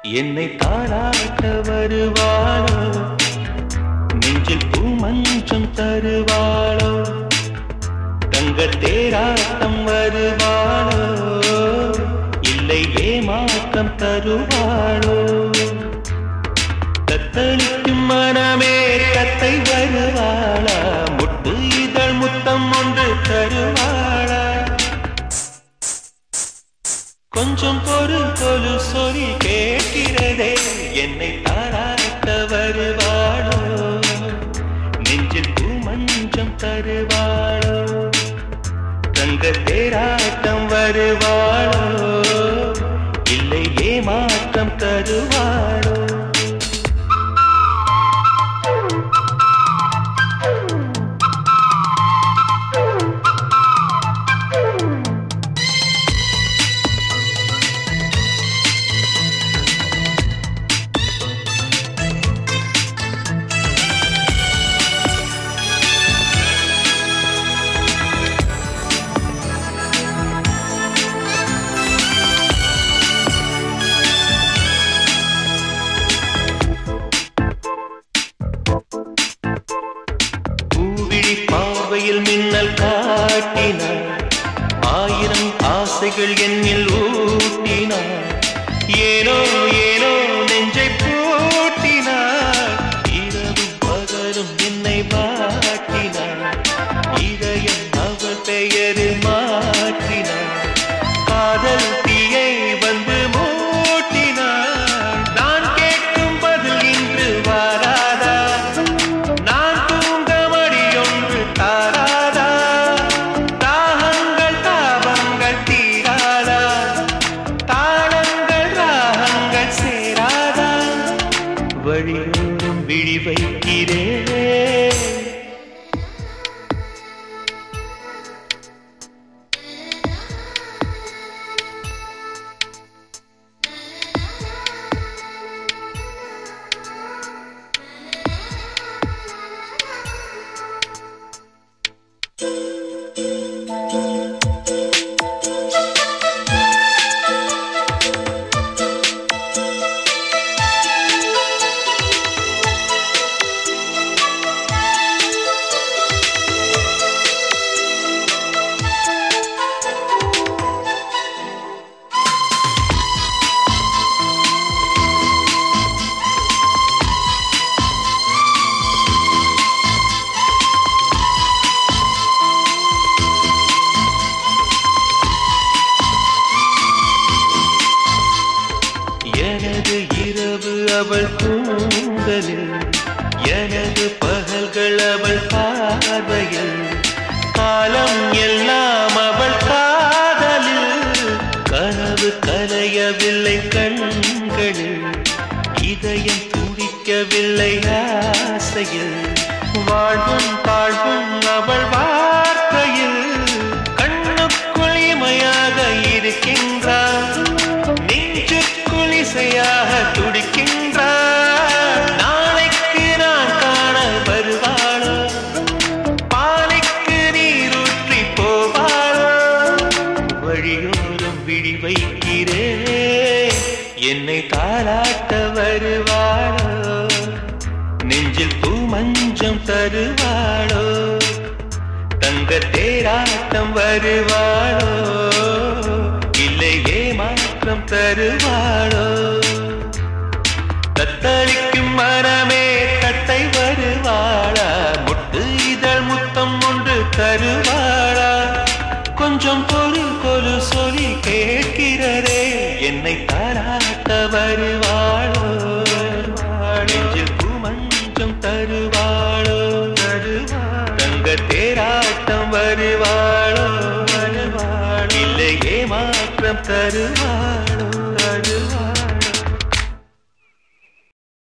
என்னை தாராட்ட வருவாளோ, நெஞ்சில் பூமஞ்சம் தருவாளோ, தங்க தேராட்டம் வருவாளோ, இல்லை ஏமாற்றம் தருவாளோ. தத்தளிக்கும் மனமே தத்தை வருவாளா, முட்டு இதழ் முத்தம் ஒன்று தருவாளா. கொஞ்சம் பொறு சொல்லி கேட்கிறதே, என்னை தாராட்ட வருவாளோ, நெஞ்சில் பூமஞ்சம் தருவாளோ, தங்க தேராட்டம் வருவாளோ, இல்லை ஏமாற்றம் தருவாளோ. பார்வையில் மின்னல் காட்டினார், ஆயிரம் ஆசைகள் என்னில் ஊட்டினார், ஏனோ ஏனோ நெஞ்சை பூட்டினார், இரவும் பகலும் என்னை மாட்டினார், இதயம் அவள் பெயரில் மாற்றினார், காதல் தீயை வந்து மூட்டினார். நான் கேட்கும் பதில் இன்று வாராதா, நான் தூங்க மடியொன்று தாராதா, தாகங்கள் தாபங்கள் தீராதா, தாளங்கள் ராகங்கள் சேராதா, வழியோடும் விழி வைக்கிறேன். எனது இரவு அவள் கூந்தலில், எனது பகல்கள் அவள் பார்வையில், காலம் எல்லாம் அவள் காதலில், கனவு கலையவில்லை கண்களில், இதயம் துடிக்கவில்லை ஆசையில், வாழ்வும் தாழ்வும் அவள் வார்த்தையில், கண்ணுக்குள் இமையாக இருக்கின்றார், நெஞ்சுக்குள் இசையாக துடிக்கின்றார். நாளைக்கு நான் காண வருவாளோ, பாலைக்கு நீரூற்றி போவாளோ, வழியோரம் விழி வைக்கிறேன். என்னை தாராட்ட வருவாளோ, நெஞ்சில் பூமஞ்சம் தருவாளோ, தங்க தேராட்டம் வருவாளோ, இல்லை ஏமாற்றம் தருவாளோ.